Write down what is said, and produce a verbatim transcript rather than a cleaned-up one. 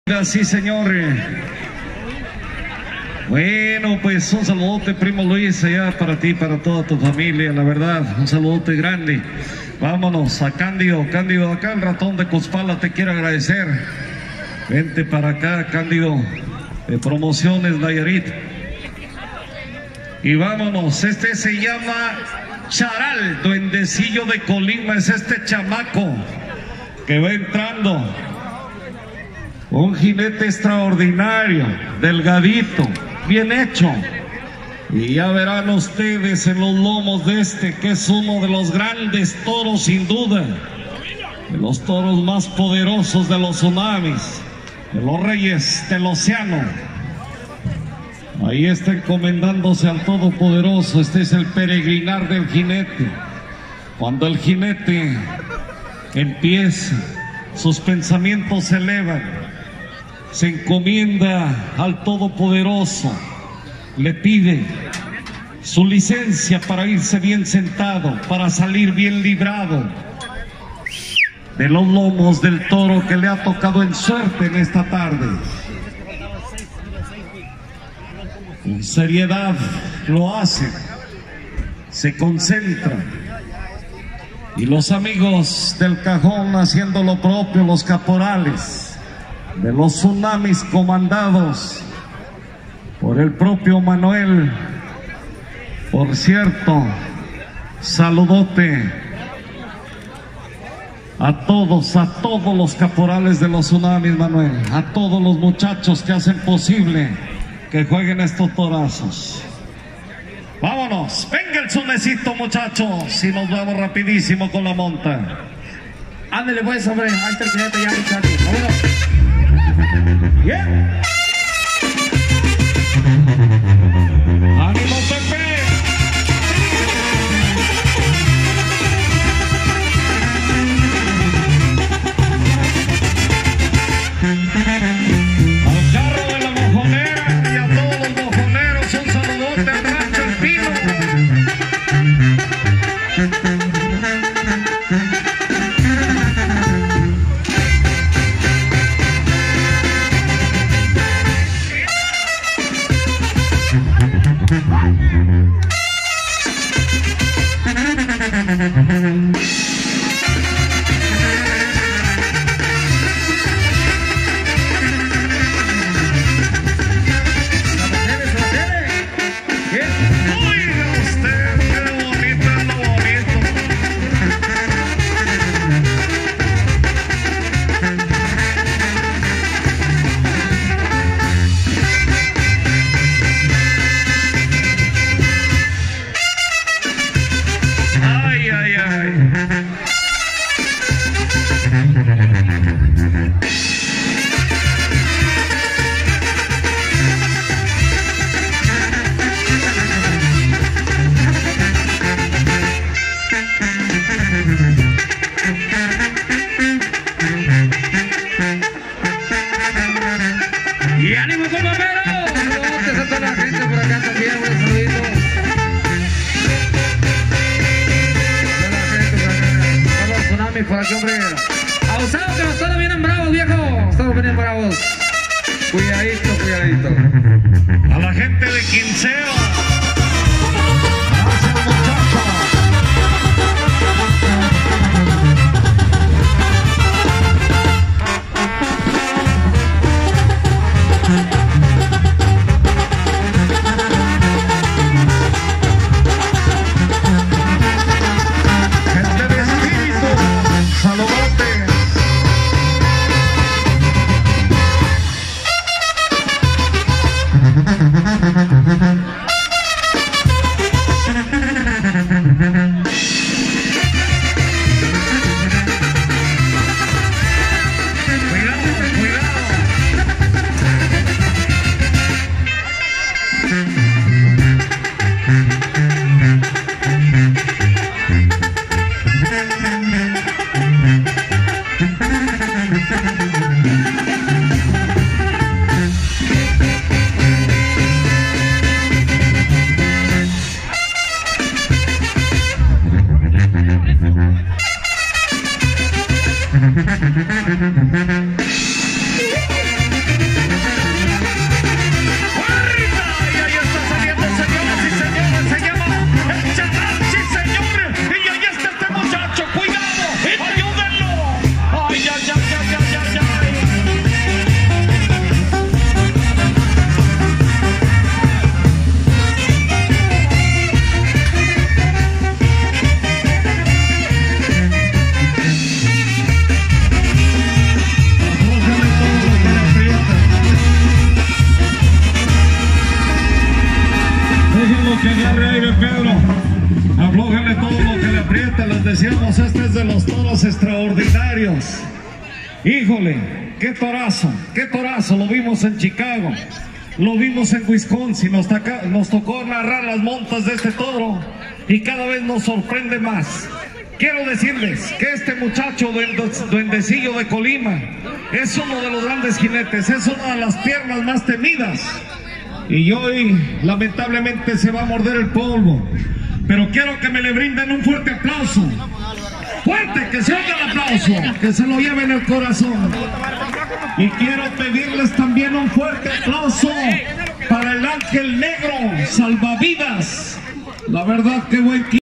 Sí, señor. Bueno, pues un saludote, primo Luis, allá para ti, para toda tu familia, la verdad, un saludote grande. Vámonos a Cándido, Cándido, acá el ratón de Cospala te quiere agradecer. Vente para acá, Cándido, de Promociones Nayarit. Y vámonos, este se llama Charal, duendecillo de Colima, es este chamaco que va entrando. Un jinete extraordinario, delgadito, bien hecho. Y ya verán ustedes en los lomos de este, que es uno de los grandes toros sin duda, de los toros más poderosos de los tsunamis, de los reyes del océano. Ahí está encomendándose al Todopoderoso. Este es el peregrinar del jinete. Cuando el jinete empieza, sus pensamientos se elevan, se encomienda al Todopoderoso, le pide su licencia para irse bien sentado, para salir bien librado de los lomos del toro que le ha tocado en suerte en esta tarde. Con seriedad lo hace, se concentra, y los amigos del cajón haciendo lo propio, los caporales de los tsunamis comandados por el propio Manuel. Por cierto, saludote a todos, a todos los caporales de los tsunamis, Manuel, a todos los muchachos que hacen posible que jueguen estos torazos. Vámonos, venga el sonecito, muchachos, y nos vamos rapidísimo con la monta. Ándale pues, hombre, ahí está el jinete ya, muchachos. Vámonos. Yeah. ¡Ánimo, Pepe! Al carro de la mojonera y a todos los mojoneros un saludote al Rancho El Pino. Y ánimo con Papero. Saludos a toda la gente por acá también, un saludito. Toda la gente por acá. Todos los tsunamis por aquí, hombre. Abusados que los toros vienen bravos, viejo. Todos vienen bravos. Cuidadito, cuidadito. A la gente de Quinceo. Gracias, muchachos. Benavides. Híjole, qué torazo, qué torazo, lo vimos en Chicago, lo vimos en Wisconsin, nos, taca, nos tocó narrar las montas de este toro y cada vez nos sorprende más. Quiero decirles que este muchacho duendecillo de Colima es uno de los grandes jinetes, es una de las piernas más temidas y hoy lamentablemente se va a morder el polvo, pero quiero que me le brinden un fuerte aplauso. Fuerte, que se oiga el aplauso, que se lo lleve en el corazón. Y quiero pedirles también un fuerte aplauso para el Ángel Negro, salvavidas. La verdad que buen